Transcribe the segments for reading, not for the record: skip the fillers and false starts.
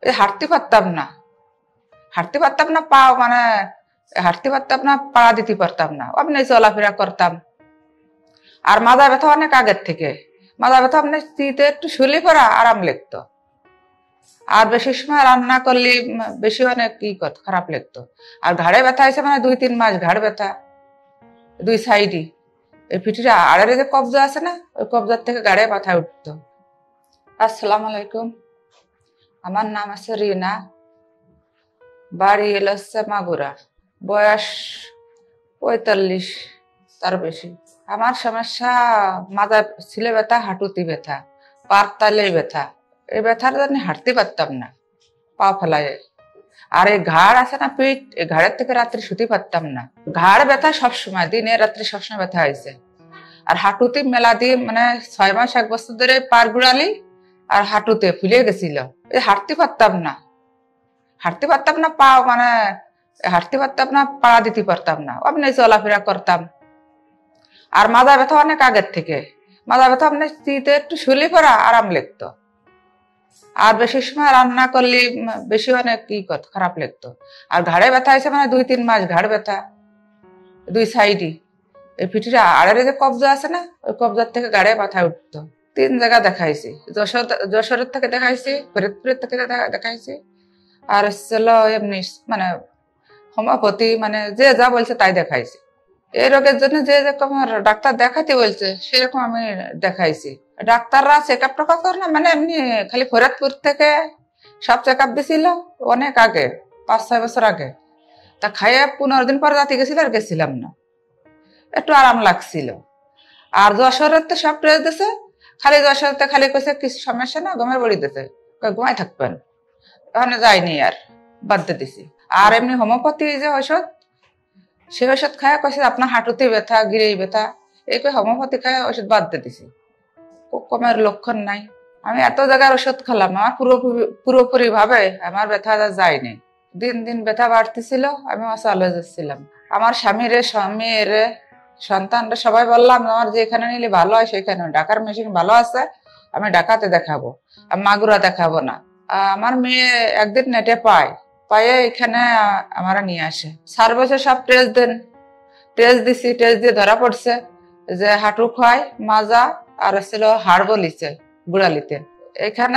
হাঁটতে পারতাম না, হাঁটতে পারতাম না, পা মানে হাঁটতে পারতাম না, পা দিতে পারতাম না, এমনি চলাফেরা করতাম। আর মাথা ব্যথা অনেক আগের থেকে, মাথা ব্যথা এমনি শীতে একটু শুলে পড়া আরাম লাগতো। আর বেশি সময় রান্না করলে বেশি অনেক খারাপ লাগতো। আর ঘাড়ে ব্যথা হয়েছে মানে 2-3 মাস ঘাড় ব্যথা, দুই সাইডই। এই পিঠের আড়ের যে কবজা আছে না, ওই কবজার থেকে ঘাড়ে ব্যথা উঠতো। আসসালামু আলাইকুম, আমার নাম আছে রিনা, বাড়ি এলো হচ্ছে মাগুরা, বয়স 45 তার বেশি। আমার সমস্যা মাথা ছিলে ব্যথা, হাঁটুতে ব্যথা, পার তালে ব্যথা। এই ব্যথার জন্য হাঁটতে পারতাম না, পা ফেলায়। আর এই ঘাড় আছে না পিঠ, এই ঘাড়ের থেকে রাত্রে শুতে পারতাম না। ঘাড় ব্যথা সবসময়, দিনে রাত্রে সবসময় ব্যথা হয়েছে। আর হাঁটুতে মেলা দিয়ে মানে 6 মাস 1 বছর ধরে পার গুড়ালি আর হাঁটুতে ফুলে গেছিল। হাঁটতে পারতাম না, হাঁটতে পারতাম না, পা মানে হাঁটতে পারতাম না, পা দিতে পারতাম না, এমনি চলাফেরা করতাম। আর মাথা ব্যথা অনেক আগের থেকে, মাথা ব্যথা এমনি শীতে একটু শুলে পড়া আরাম লাগতো। আর বেশি সময় রান্না করলে বেশি অনেক খারাপ লাগতো। আর ঘাড়ে ব্যথা হয়েছে মানে 2-3 মাস ঘাড় ব্যথা, দুই সাইডই। এই পিঠের আড়ের যে কবজা আছে না, ওই কবজার থেকে ঘাড়ে ব্যথা উঠতো। 3 জায়গা দেখাইছি, যশোরের থেকে দেখাইছি, ফরিদপুরের থেকে দেখাইছি, আর ছিল এমনি মানে হোমিওপ্যাথি, মানে যে যা বলছে তাই দেখাইছি। এই রোগের জন্য যে রকম ডাক্তার দেখাতে বলছে সেরকম আমি দেখাইছি। ডাক্তাররা চেক আপ টেকআপ করে না, মানে এমনি খালি ফরিদপুর থেকে সব চেক আপ দিছিল অনেক আগে, 5-6 বছর আগে। তা খাইয়ে 15 দিন পরে রাতে গেছিল, আর গেছিলাম না, একটু আরাম লাগছিল। আর যশোরের তো সব টেস্ট দিছে, খালি যশোরতে খালি কইছে কিছু সমস্যা না, ঘুমের বড়ি দিতে, ঘুমাই থাকবেন। ওখানে যাইনি, আর বাদ দিয়ে দিছি। আর এমনি হোমিওপ্যাথি যে ঔষধ, সেই ওষুধ খায় কইছে আপনার হাঁটুতে ব্যথা, গিরেই ব্যথা, এই হোমিওপ্যাথি খায় ওষুধ বাদ দিয়ে দিছি। কমের লক্ষণ নাই। আমি এত জায়গার ওষুধ খেলাম, আমার পুরোপুরি ভাবে আমার ব্যথা যায়নি। দিন দিন ব্যথা বাড়তেছিল, আমি চালে যাচ্ছিলাম। আমার স্বামীরে, স্বামীরে, সন্তানরা সবাই বললাম আমার যেখানে নিলে ভালো হয় সেখানে, ঢাকার মেশিন ভালো আছে, আমি ঢাকাতে দেখাবো, মাগুরা দেখাবো না। আমার মেয়ে একদিন নেটে পায়ে এখানে আমরা নিয়ে আসে। 4 বছর সব টেস্ট দেন, টেস্ট দিছি, টেস্ট দিয়ে ধরা পড়ছে যে হাঁটু ক্ষয়, মাজা আর ছিল হাড় বলিছে গুড়ালিতে। এখানে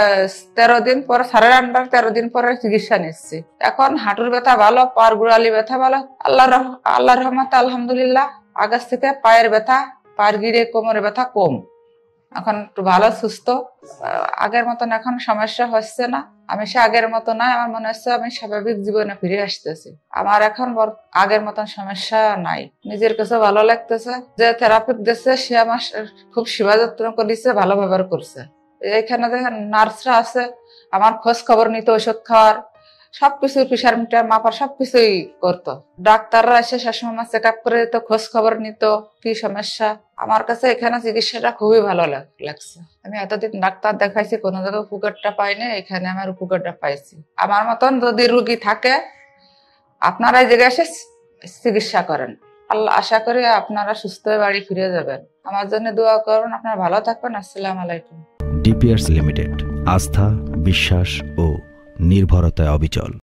13 দিন পরে, সারের আন্ডার 13 দিন পরে চিকিৎসা নিচ্ছি। এখন হাঁটুর ব্যথা ভালো, পার গুড়ালি ব্যথা ভালো, আল্লাহর রহমতে আলহামদুলিল্লাহ। আগের থেকে পায়ের ব্যথা, পায়ের গিরে কোমরের ব্যথা কম, এখন একটু ভালো সুস্থ। আগের মতন এখন সমস্যা হচ্ছে না, আমি সে আগের মতো না, আমার মনে হচ্ছে আমি স্বাভাবিক জীবনে ফিরে আসতেছি। আমার এখন আগের মতন সমস্যা নাই, নিজের কাছে ভালো লাগতেছে। যে থেরাপি দিচ্ছে সে আমার খুব সেবা যত্ন করেছে, ভালো ব্যবহার করছে। এখানে দেখেন নার্সরা আছে, আমার খোঁজ খবর নিত, ওষুধ খাওয়ার সবকিছু, প্রেশার মিটার মাপার সবকিছুই করতো। ডাক্তাররা এসে সবসময় চেক আপ করে দিত, খোঁজ খবর নিত কি সমস্যা। আমার কাছে এখানে চিকিৎসাটা খুবই ভালো লাগছে। আমি এতদিন ডাক্তার দেখাইছি, কোনো জায়গায় উপকারটা পাইনি, এখানে আমার উপকারটা পাইছি। আমার মতন যদি রুগী থাকে আপনারা এই জায়গায় এসে চিকিৎসা করেন। আল্লাহ, আশা করি আপনারা সুস্থ হয়ে বাড়ি ফিরে যাবেন। আমার জন্য দোয়া করুন, আপনারা ভালো থাকবেন। আসসালামু আলাইকুম। ডিপিআরস লিমিটেড, আস্থা, বিশ্বাস ও নির্ভরতায় অবিচল।